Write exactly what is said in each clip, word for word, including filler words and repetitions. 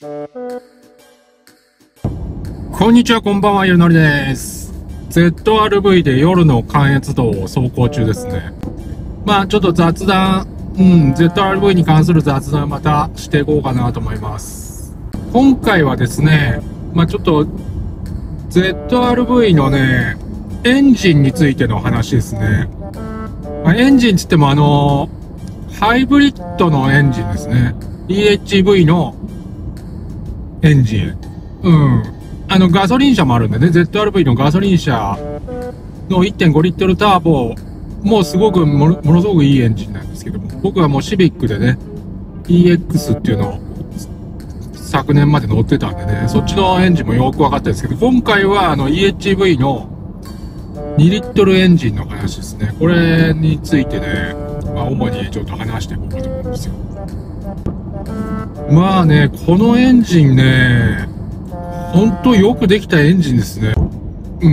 こんにちは、こんばんは、ゆのりです。ゼットアールブイ で夜の関越道を走行中ですね。まあちょっと雑談、うん、ゼットアールブイ に関する雑談またしていこうかなと思います。今回はですね、まあちょっと ゼットアールブイ のね、エンジンについての話ですね。まあ、エンジンつってもあの、ハイブリッドのエンジンですね。イーエイチブイ のエンジン。うん。あの、ガソリン車もあるんでね、ゼットアールブイ のガソリン車の いってんご リットルターボ、もうすごくもの、ものすごくいいエンジンなんですけども、僕はもうシビックでね、イーエックス っていうのを昨年まで乗ってたんでね、そっちのエンジンもよく分かったんですけど、今回はあの イーエイチブイ のにリットルエンジンの話ですね。これについてね、まあ主にちょっと話していこうかと思うんですよ。まあね、このエンジンね、ほんとよくできたエンジンですね。うん、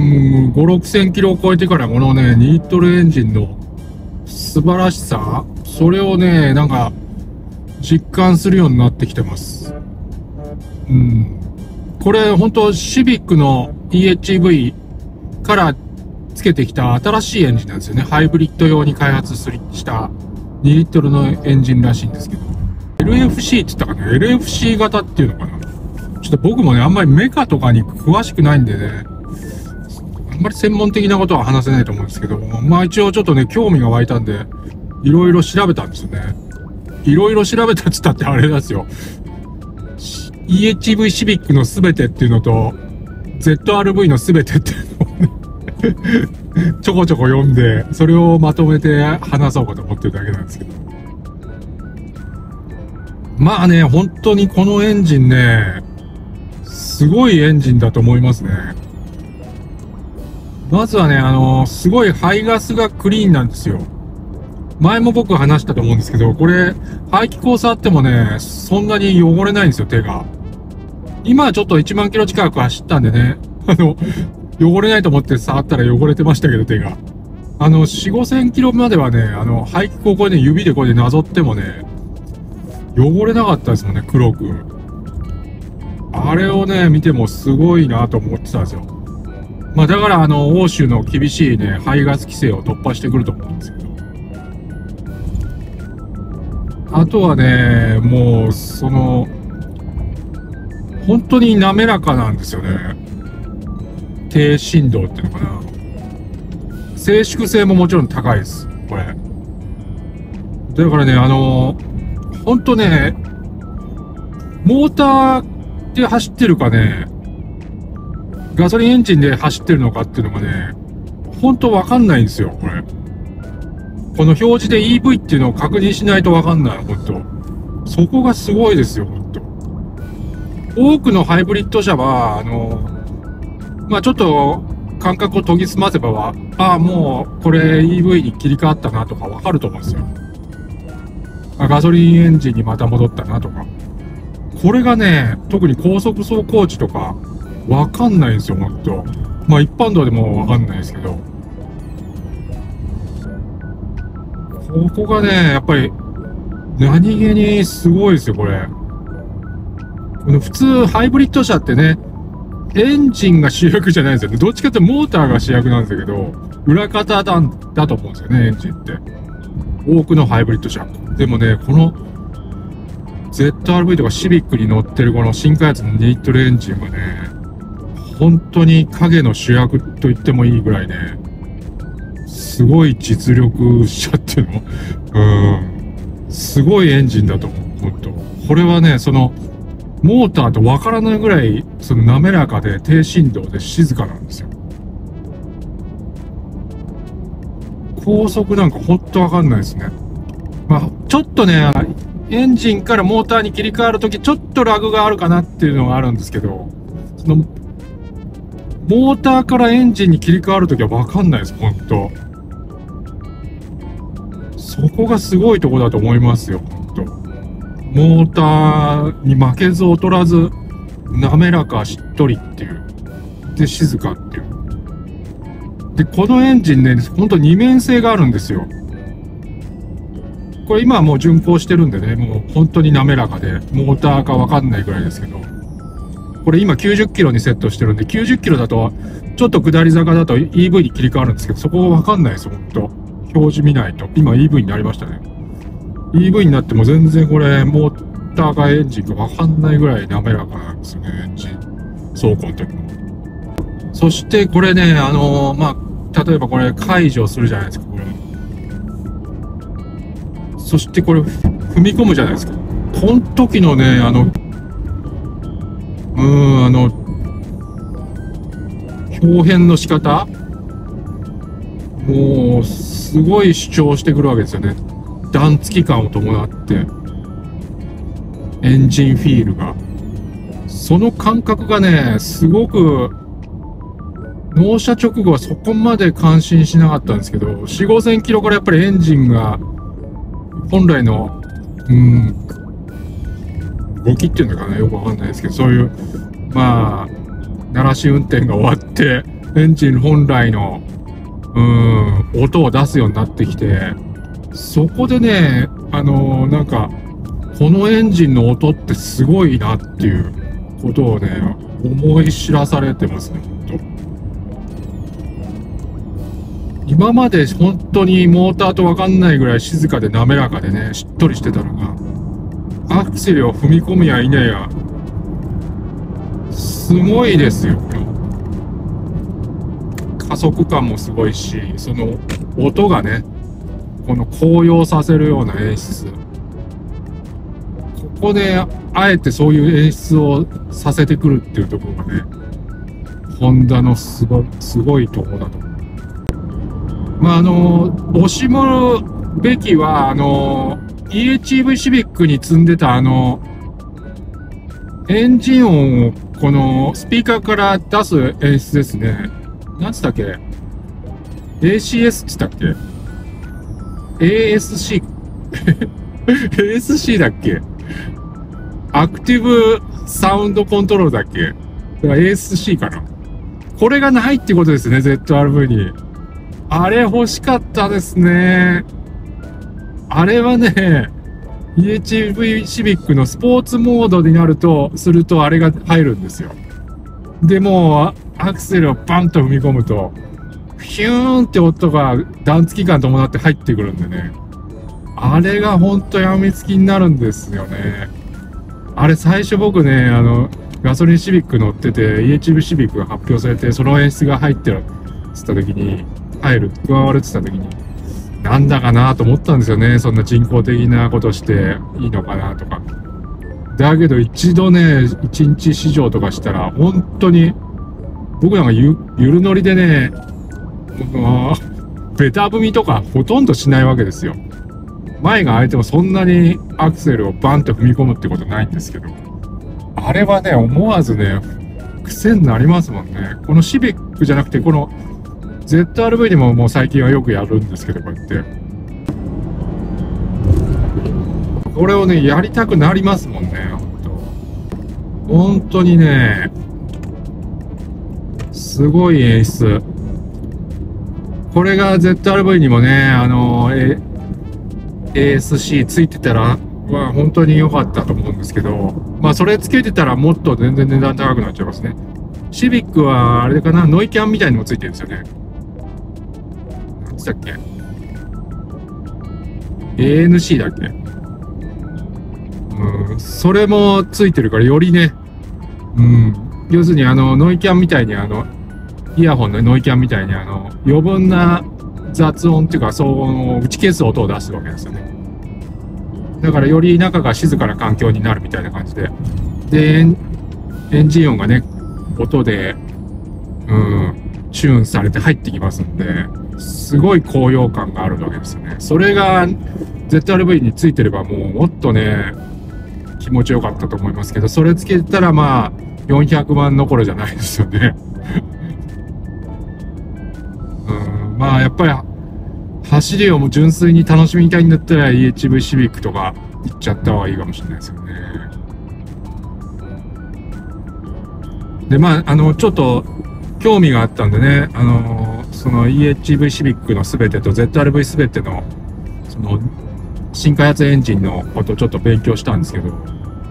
ご、ろくせんキロを超えてからこのね、にリットルエンジンの素晴らしさ、それをね、なんか、実感するようになってきてます。うん。これ、ほんと、シビックの イーエイチブイ からつけてきた新しいエンジンなんですよね。ハイブリッド用に開発したにリットルのエンジンらしいんですけど。エルエフシー って言ったかな ?エルエフシー 型っていうのかな、ちょっと僕もね、あんまりメカとかに詳しくないんでね、あんまり専門的なことは話せないと思うんですけど、まあ一応ちょっとね、興味が湧いたんで、いろいろ調べたんですよね。いろいろ調べたっつったってあれなんですよ。イーエイチブイ シビックのすべてっていうのと、ゼットアールブイ のすべてっていうのをね、ちょこちょこ読んで、それをまとめて話そうかと思ってるだけなんですけど。まあね、本当にこのエンジンね、すごいエンジンだと思いますね。まずはね、あの、すごい排ガスがクリーンなんですよ。前も僕話したと思うんですけど、これ、排気口触ってもね、そんなに汚れないんですよ、手が。今はちょっといちまんキロ近く走ったんでね、あの、汚れないと思って触ったら汚れてましたけど、手が。あの、よん、ごせんキロまではね、あの、排気口これね、指でこれでなぞってもね、汚れなかったですもんね、黒く。あれをね、見てもすごいなと思ってたんですよ。まあだからあの、欧州の厳しいね、排ガス規制を突破してくると思うんですけど。あとはね、もう、その、本当に滑らかなんですよね。低振動っていうのかな。静粛性ももちろん高いです、これ。だからね、あの、本当ね、モーターで走ってるかね、ガソリンエンジンで走ってるのかっていうのがね、ほんとわかんないんですよ、これ。この表示で イーブイ っていうのを確認しないとわかんない、ほんと。そこがすごいですよ、ほんと。多くのハイブリッド車は、あの、まあちょっと感覚を研ぎ澄ませばは、ああ、もうこれ イーブイ に切り替わったなとかわかると思うんですよ。あ、ガソリンエンジンにまた戻ったなとか。これがね、特に高速走行時とか、わかんないんですよ、ほんと。まあ一般道でもわかんないですけど。ここがね、やっぱり、何気にすごいですよ、これ。この普通、ハイブリッド車ってね、エンジンが主役じゃないんですよね。どっちかってモーターが主役なんですけど、裏方だ、だと思うんですよね、エンジンって。多くのハイブリッド車。でもね、この、ゼットアールブイ とかシビックに乗ってるこの新開発のにリットルエンジンはね、本当に影の主役と言ってもいいぐらいね、すごい実力車っていうのうん、すごいエンジンだと思う、本当。これはね、その、モーターとわからないぐらい、その滑らかで低振動で静かなんですよ。高速なんかほんとわかんないですね。まあ、ちょっとね、エンジンからモーターに切り替わるとき、ちょっとラグがあるかなっていうのがあるんですけど、その、モーターからエンジンに切り替わるときはわかんないです、ほんと。そこがすごいとこだと思いますよ、ほんと。モーターに負けず劣らず、滑らかしっとりっていう。で、静かっていう。で、このエンジンね、ほんと二面性があるんですよ。 これ今はもう巡航してるんでね、もう本当に滑らかで、モーターかわかんないぐらいですけど、これ今きゅうじゅっキロにセットしてるんで、きゅうじゅっキロだと、ちょっと下り坂だと イーブイ に切り替わるんですけど、そこわかんないですよ、本当表示見ないと。今 イーブイ になりましたね。イーブイ になっても全然これ、モーターかエンジンかわかんないぐらい滑らかなんですよね、エンジン。走行の時も。そしてこれね、あのー、まあ、例えばこれ解除するじゃないですか、これ。そしてこれ踏み込むじゃないですか。この時のね、あの、うーん、あの、表現の仕方もう、すごい主張してくるわけですよね。段付き感を伴って、エンジンフィールが。その感覚がね、すごく、納車直後はそこまで感心しなかったんですけど、よん、ごせんキロからやっぱりエンジンが、本来の、うん、動きっていうのかな、よくわかんないですけど、そういう、まあ、鳴らし運転が終わって、エンジン本来の、うん、音を出すようになってきて、そこでね、あのー、なんか、このエンジンの音ってすごいなっていうことをね、思い知らされてますね、本当。今まで本当にモーターとわかんないぐらい静かで滑らかでね、しっとりしてたのが、アクセルを踏み込むやいなや、すごいですよ。加速感もすごいし、その音がね、この高揚させるような演出。ここであえてそういう演出をさせてくるっていうところがね、ホンダのすご、すごいところだと思う。まあ、あの、惜しむべきは、あの、イーエイチイーブイ シビックに積んでたあの、エンジン音をこのスピーカーから出す演出ですね。なんつったっけ ?エーシーエス っつったっけ ?エーエスシー エーエスシー だっけアクティブサウンドコントロールだっけだから エーエスシー かなこれがないってことですね、ゼットアールブイ に。あれ欲しかったですね。あれはね、イーエイチイーブイ シビックのスポーツモードになると、するとあれが入るんですよ。で、もう、アクセルをバンと踏み込むと、ヒューンって音が段付き感伴って入ってくるんでね。あれがほんとやみつきになるんですよね。あれ最初僕ね、あの、ガソリンシビック乗ってて、イーエイチイーブイ シビックが発表されて、その演出が入ってるって言った時に、入る、加わるって言った時に、なんだかなと思ったんですよね。そんな人工的なことしていいのかなとか。だけど一度ね、一日試乗とかしたら、本当に、僕なんかゆ、ゆる乗りでね、もう、ベタ踏みとかほとんどしないわけですよ。前が空いてもそんなにアクセルをバンと踏み込むってことないんですけど。あれはね、思わずね、癖になりますもんね。このシビックじゃなくて、この、ゼットアールブイ でももう最近はよくやるんですけど、こうやって。これをね、やりたくなりますもんね、ほんと。本当にね、すごい演出。これが ゼットアールブイ にもね、あの、エーエスシー ついてたら、まあ本当に良かったと思うんですけど、まあそれつけてたらもっと全然値段高くなっちゃいますね。シビックはあれかな、ノイキャンみたいにもついてるんですよね。だっけ エーエヌシー だっけうん、それもついてるからよりね、うん、要するにあのノイキャンみたいにあのイヤホンのノイキャンみたいにあの余分な雑音っていうか騒音を打ち消す音を出すわけですよね。だからより中が静かな環境になるみたいな感じで、でエン、エンジン音がね音で、うん、チューンされて入ってきますんで、すごい高揚感があるわけですよね。それが ゼットアールブイ についてればもうもっとね気持ちよかったと思いますけど、それつけたらまあよんひゃくまんどころじゃないですよね。うん、まあやっぱり走りをもう純粋に楽しみたいんだったら イーエイチイーブイ シビックとか行っちゃった方がいいかもしれないですよね。でまああのちょっと興味があったんでね、あのその イーエイチイーブイ シビックのすべてと ゼットアールブイ すべてのその新開発エンジンのことをちょっと勉強したんですけど、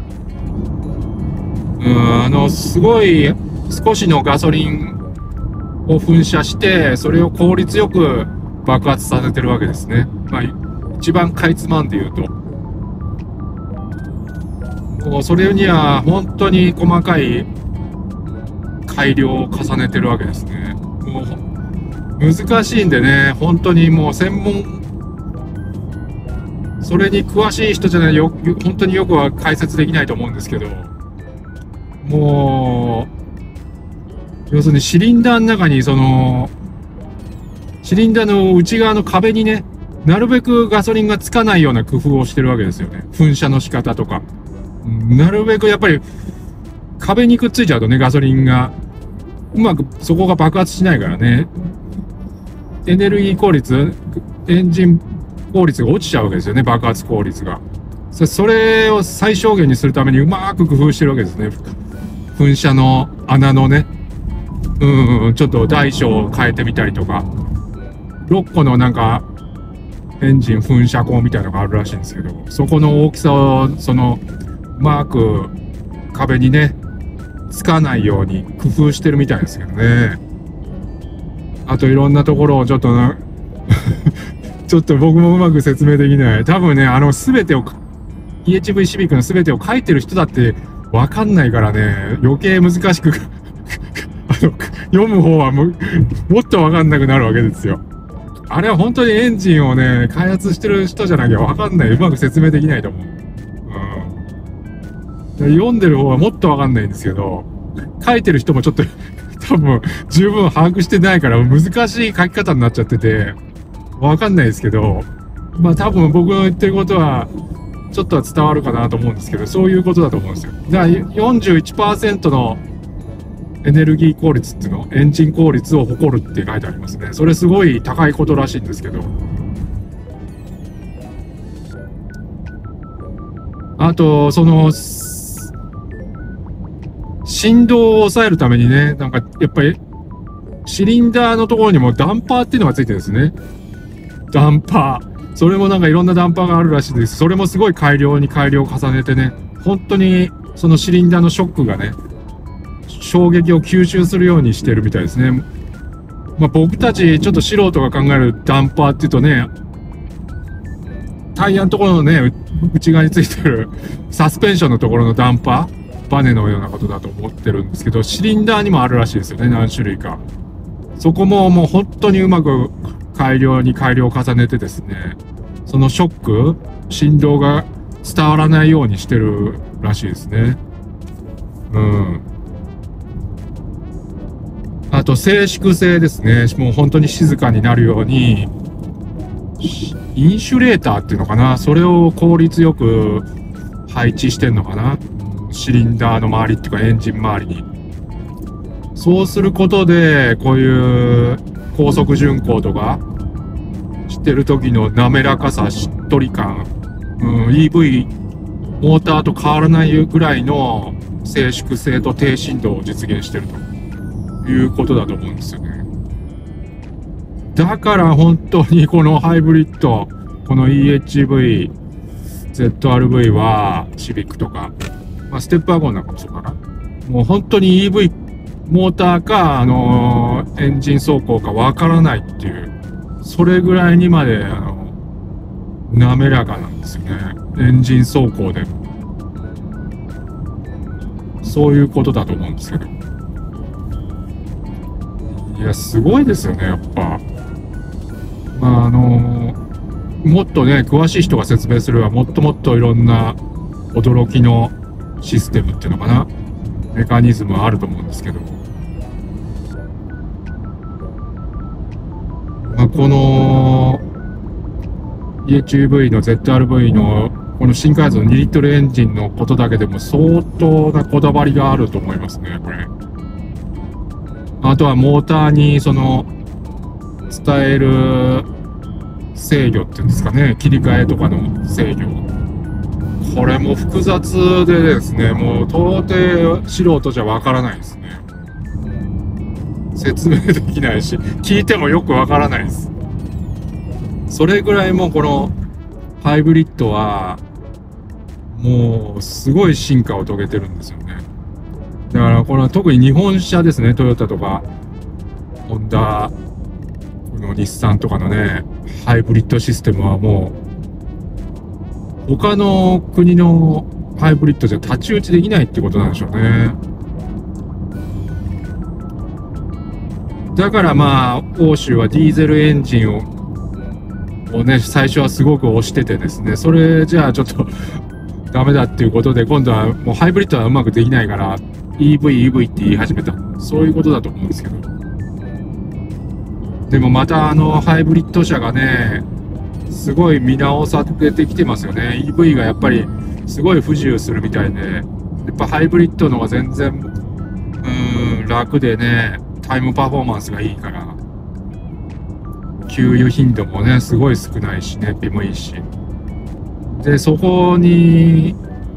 うん、あの、すごい少しのガソリンを噴射して、それを効率よく爆発させてるわけですね。まあ、一番かいつまんで言うと。もうそれには本当に細かい改良を重ねてるわけですね。もう難しいんでね、本当にもう専門、それに詳しい人じゃないよ、本当によくは解説できないと思うんですけど、もう、要するにシリンダーの中にその、シリンダーの内側の壁にね、なるべくガソリンがつかないような工夫をしてるわけですよね。噴射の仕方とか。なるべくやっぱり壁にくっついちゃうとね、ガソリンがうまくそこが爆発しないからね、エネルギー効率、エンジン効率が落ちちゃうわけですよね、爆発効率が。それを最小限にするためにうまく工夫してるわけですね。噴射の穴のね、うんうん、ちょっと大小を変えてみたりとか、ろっこのなんかエンジン噴射口みたいなのがあるらしいんですけど、そこの大きさをそのうまく壁にねつかないように工夫してるみたいですけどね。あといろんなところをちょっとなちょっと僕もうまく説明できない。多分ね、あの全てを イーエイチブイ シビックの全てを書いてる人だって分かんないからね、余計難しくあの読む方は も, もっと分かんなくなるわけですよ。あれは本当にエンジンをね開発してる人じゃなきゃ分かんない、うまく説明できないと思う。うん、読んでる方はもっと分かんないんですけど、書いてる人もちょっと多分十分把握してないから難しい書き方になっちゃってて分かんないですけど、まあ多分僕の言ってることはちょっとは伝わるかなと思うんですけど、そういうことだと思うんですよ。だから よんじゅういちパーセント のエネルギー効率っていうの、エンジン効率を誇るって書いてありますね。それすごい高いことらしいんですけど、あとその振動を抑えるためにね、なんかやっぱりシリンダーのところにもダンパーっていうのがついてるんですね。ダンパー。それもなんかいろんなダンパーがあるらしいです。それもすごい改良に改良を重ねてね、本当にそのシリンダーのショックがね、衝撃を吸収するようにしてるみたいですね。まあ僕たちちょっと素人が考えるダンパーっていうとね、タイヤのところのね、内側についてるサスペンションのところのダンパー、バネのようなことだと思ってるんですけど、シリンダーにもあるらしいですよね、何種類か。そこももう本当にうまく改良に改良を重ねてですね、そのショック、振動が伝わらないようにしてるらしいですね。うん。あと静粛性ですね。もう本当に静かになるように、インシュレーターっていうのかな、それを効率よく配置してんのかな、シリンダーの周りっていうかエンジン周りに。そうすることでこういう高速巡航とかしてる時の滑らかさ、しっとり感、うん、イーブイ モーターと変わらないぐらいの静粛性と低振動を実現してるということだと思うんですよね。だから本当にこのハイブリッド、この イーエイチブイ、ゼットアールブイ はシビックとか、まあ、ステップワゴンなんかもそうかな。もう本当に イーブイ モーターか、あのー、エンジン走行かわからないっていう、それぐらいにまで、あの、滑らかなんですよね。エンジン走行でも。そういうことだと思うんですけど。いや、すごいですよね、やっぱ。まあ、あのー、もっとね、詳しい人が説明すれば、もっともっといろんな驚きのシステムっていうのかな、メカニズムはあると思うんですけど。まあ、この イーエイチブイ の ゼットアールブイ のこの新開発のにリットルエンジンのことだけでも相当なこだわりがあると思いますね、これ。あとはモーターにその伝える制御っていうんですかね、切り替えとかの制御。これも複雑でですね、もう到底素人じゃわからないですね。説明できないし、聞いてもよくわからないです。それぐらいもうこのハイブリッドはもうすごい進化を遂げてるんですよね。だからこの特に日本車ですね、トヨタとかホンダ、この日産とかのねハイブリッドシステムはもう他の国のハイブリッドじゃ太刀打ちできないってことなんでしょうね。だからまあ欧州はディーゼルエンジンををね最初はすごく推しててですね、それじゃあちょっとダメだっていうことで今度はもうハイブリッドはうまくできないから イーブイイーブイ って言い始めた、そういうことだと思うんですけど、でもまたあのハイブリッド車がねすごい見直されてきてますよね。 イーブイ がやっぱりすごい不自由するみたいで、やっぱハイブリッドの方が全然うーん楽でねタイムパフォーマンスがいいから、給油頻度もねすごい少ないし燃費もいいし、でそこに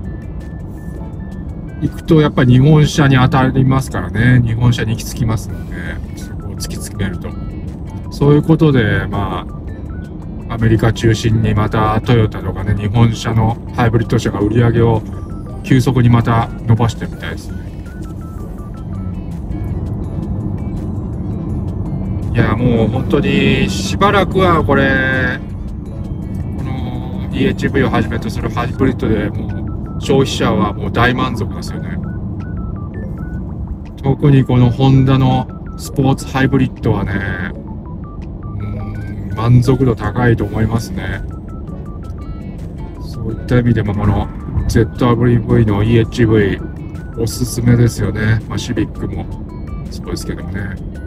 行くとやっぱり日本車に当たりますからね、日本車に行き着きますので、そこを突き詰めるとそういうことでまあアメリカ中心にまたトヨタとかね日本車のハイブリッド車が売り上げを急速にまた伸ばしてるみたいですね。いやもう本当にしばらくはこれこの イーエイチブイ をはじめとするハイブリッドでもう消費者はもう大満足ですよね。特にこのホンダのスポーツハイブリッドはねうん満足度高いと思いますね。そういった意味でもこの ゼットダブリューブイ の イーエイチブイ おすすめですよね。まあシビックもそうですけどもね。